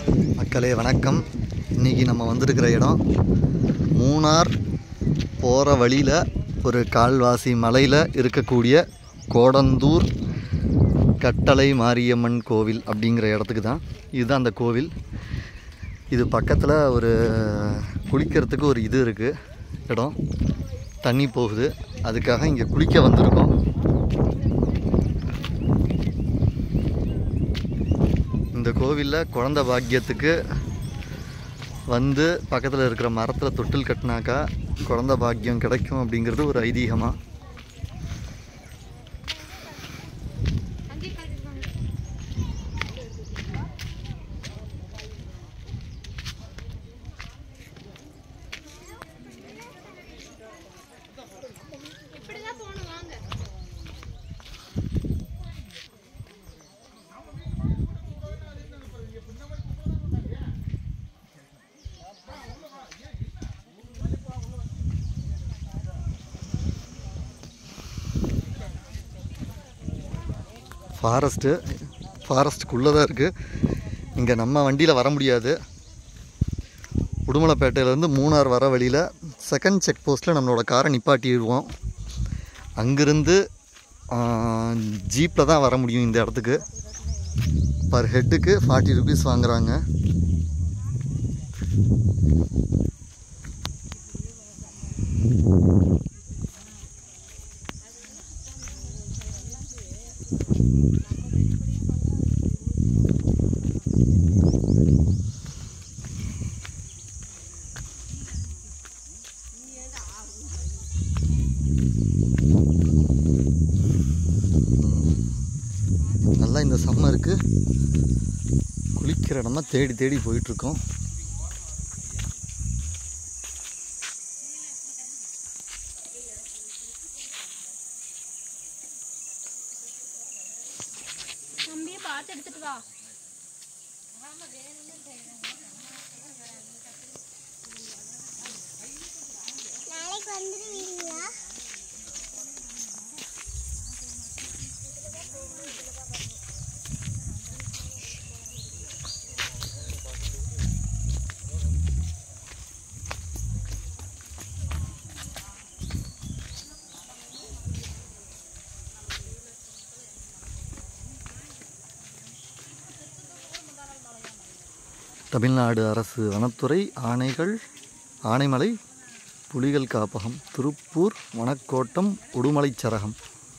மக்களே வணக்கம். இன்றைக்கி நம்ம வந்திருக்கிற இடம் மூணார் போகிற வழியில் ஒரு கால்வாசி மலையில் இருக்கக்கூடிய கோடந்தூர் கட்டளை மாரியம்மன் கோவில் அப்படிங்கிற இடத்துக்கு தான். இதுதான் அந்த கோவில். இது பக்கத்தில் ஒரு குளிக்கிறதுக்கு ஒரு இது இருக்குது, இடம் தண்ணி போகுது. அதுக்காக இங்கே குளிக்க வந்திருக்கோம். இந்த கோவிலில் குழந்தை பாக்கியத்துக்கு வந்து பக்கத்தில் இருக்கிற மரத்தில் தொட்டில் கட்டினாக்கா குழந்தை பாக்கியம் கிடைக்கும் அப்படிங்கிறது ஒரு ஐதீகமாக. ஃபாரஸ்ட்டுக்குள்ளே தான் இருக்குது. இங்கே நம்ம வண்டியில் வர முடியாது. உடுமலைப்பேட்டையிலேருந்து மூணார் வர வழியில் செகண்ட் செக் போஸ்ட்டில் நம்மளோட காரை நிப்பாட்டிடுவோம். அங்கேருந்து ஜீப்பில் தான் வர முடியும். இந்த இடத்துக்கு பர் ஹெட்டுக்கு 40 rupees வாங்குகிறாங்க. நல்லா இந்த சம்மருக்கு குளிக்கிற இடமா தேடி தேடி போயிட்டுருக்கோம். பார்த்து எடுத்துட்டு வா. நாளைக்கு வந்துடுவீங்களா? தமிழ்நாடு அரசு வனத்துறை ஆனைமலை புலிகள் காப்பகம், திருப்பூர் வனக்கோட்டம், உடுமலைச்சரகம்.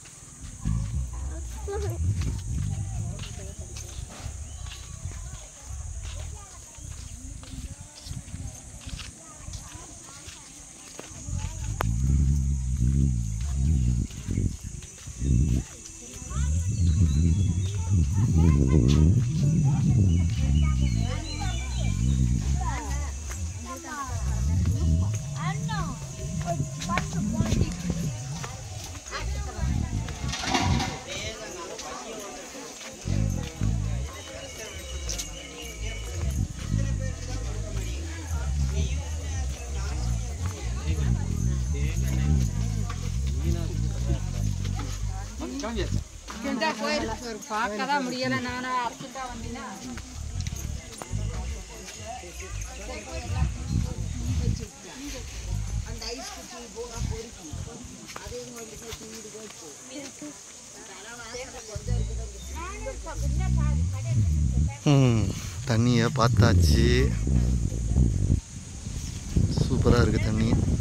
பார்க்கதான் முடியல. நானா அர்ஜென்ட்டா வந்தீங்கன்னா தண்ணியை பார்த்தாச்சு. சூப்பராக இருக்குது தண்ணி.